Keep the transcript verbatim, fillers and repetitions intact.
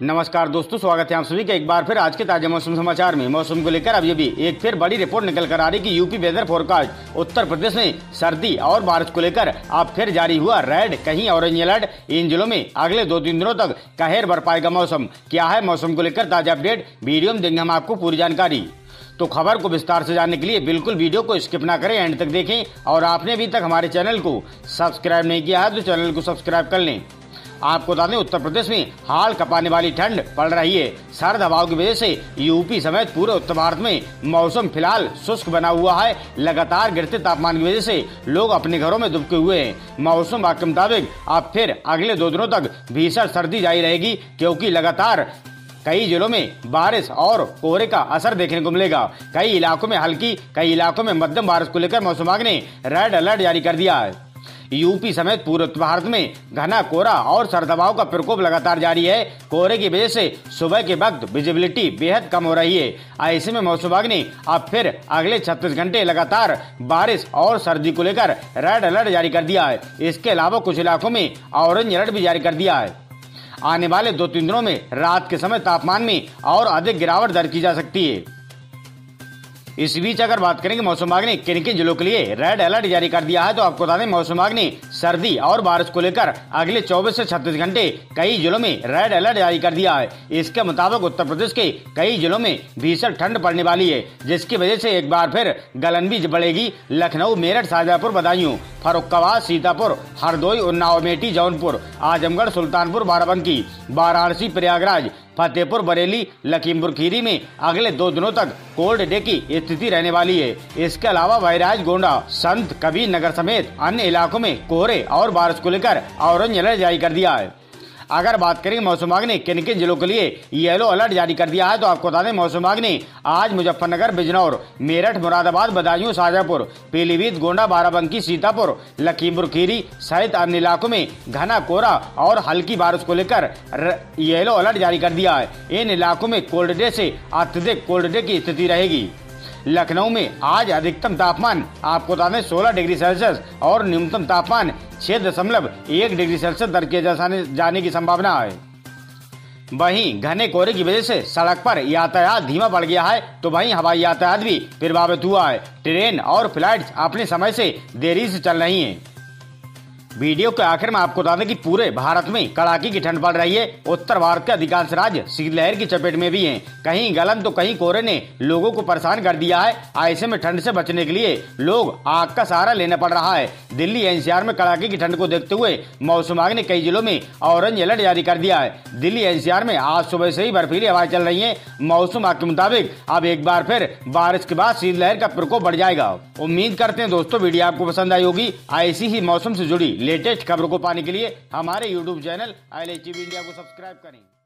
नमस्कार दोस्तों, स्वागत है आप सभी का एक बार फिर आज के ताजा मौसम समाचार में। मौसम को लेकर अब ये भी एक फिर बड़ी रिपोर्ट निकल कर आ रही कि UP weather forecast Uttar Pradesh में सर्दी और बारिश को लेकर अब फिर जारी हुआ रेड, कहीं ऑरेंज अलर्ट। इन जिलों में अगले दो तीन दिनों तक कहर बर पाएगा मौसम। क्या है मौसम को लेकर ताजा अपडेट, वीडियो में देंगे हम आपको पूरी जानकारी। तो खबर को विस्तार से जानने के लिए बिल्कुल वीडियो को स्किप ना करें, एंड तक देखें। और आपने अभी तक हमारे चैनल को सब्सक्राइब नहीं किया है तो चैनल को सब्सक्राइब कर लें। आपको बता दें, उत्तर प्रदेश में हाल कपाने वाली ठंड पड़ रही है। सर्द हवाओं की वजह से यूपी समेत पूरे उत्तर भारत में मौसम फिलहाल शुष्क बना हुआ है। लगातार गिरते तापमान की वजह से लोग अपने घरों में दुबके हुए हैं। मौसम विभाग के मुताबिक अब फिर अगले दो दिनों तक भीषण सर्दी जारी रहेगी, क्योंकि लगातार कई जिलों में बारिश और कोहरे का असर देखने को मिलेगा। कई इलाकों में हल्की, कई इलाकों में मध्यम बारिश को लेकर मौसम विभाग ने रेड अलर्ट जारी कर दिया है। यूपी समेत पूरे उत्तर भारत में घना कोहरा और सर्द हवाओं का प्रकोप लगातार जारी है। कोहरे की वजह से सुबह के वक्त विजिबिलिटी बेहद कम हो रही है। ऐसे में मौसम विभाग ने अब फिर अगले छत्तीस घंटे लगातार बारिश और सर्दी को लेकर रेड अलर्ट जारी कर दिया है। इसके अलावा कुछ इलाकों में ऑरेंज अलर्ट भी जारी कर दिया है। आने वाले दो तीन दिनों में रात के समय तापमान में और अधिक गिरावट दर्ज की जा सकती है। इस बीच अगर बात करेंगे मौसम विभाग ने किन किन जिलों के लिए रेड अलर्ट जारी कर दिया है, तो आपको बता दें मौसम विभाग ने सर्दी और बारिश को लेकर अगले चौबीस से छत्तीस घंटे कई जिलों में रेड अलर्ट जारी कर दिया है। इसके मुताबिक उत्तर प्रदेश के कई जिलों में भीषण ठंड पड़ने वाली है, जिसकी वजह से एक बार फिर गलन भी बढ़ेगी। लखनऊ, मेरठ, शाहजहांपुर, बदायूं, फर्रुखाबाद, सीतापुर, हरदोई, उन्नाव, अमेठी, जौनपुर, आजमगढ़, सुल्तानपुर, बाराबंकी, वाराणसी, प्रयागराज, फतेहपुर, बरेली, लखीमपुर खीरी में अगले दो दिनों तक कोल्ड डे की स्थिति रहने वाली है। इसके अलावा बहराइच, गोंडा, संत कबीर नगर समेत अन्य इलाकों में कोहरे और बारिश को लेकर ऑरेंज अलर्ट जारी कर दिया है। अगर बात करेंगे मौसम विभाग ने किन किन जिलों के लिए येलो अलर्ट जारी कर दिया है, तो आपको बता दें मौसम विभाग ने आज मुजफ्फरनगर, बिजनौर, मेरठ, मुरादाबाद, बदायूं, शाहजहांपुर, पीलीभीत, गोंडा, बाराबंकी, सीतापुर, लखीमपुर खीरी सहित अन्य इलाकों में घना कोहरा और हल्की बारिश को लेकर येलो अलर्ट जारी कर दिया है। इन इलाकों में कोल्ड डे से अत्यधिक कोल्ड डे की स्थिति रहेगी। लखनऊ में आज अधिकतम तापमान आपको बता दें सोलह डिग्री सेल्सियस और न्यूनतम तापमान छह दशमलव एक डिग्री सेल्सियस दर्ज किए जाने की संभावना है। वहीं घने कोहरे की वजह से सड़क पर यातायात धीमा पड़ गया है, तो वहीं हवाई यातायात भी प्रभावित हुआ है। ट्रेन और फ्लाइट्स अपने समय से देरी से चल रही हैं। वीडियो के आखिर में आपको बता दें कि पूरे भारत में कड़ाके की ठंड पड़ रही है। उत्तर भारत के अधिकांश राज्य शीतलहर की चपेट में भी हैं। कहीं गलन तो कहीं कोहरे ने लोगों को परेशान कर दिया है। ऐसे में ठंड से बचने के लिए लोग आग का सहारा लेना पड़ रहा है। दिल्ली एनसीआर में कड़ाके की ठंड को देखते हुए मौसम विभाग ने कई जिलों में ऑरेंज अलर्ट जारी कर दिया है। दिल्ली एनसीआर में आज सुबह से ही बर्फीली हवाएं चल रही है। मौसम विभाग के मुताबिक अब एक बार फिर बारिश के बाद शीतलहर का प्रकोप बढ़ जाएगा। उम्मीद करते हैं दोस्तों वीडियो आपको पसंद आई होगी। ऐसी ही मौसम से जुड़ी लेटेस्ट खबरों को पाने के लिए हमारे YouTube channel I L H T V India को सब्सक्राइब करें।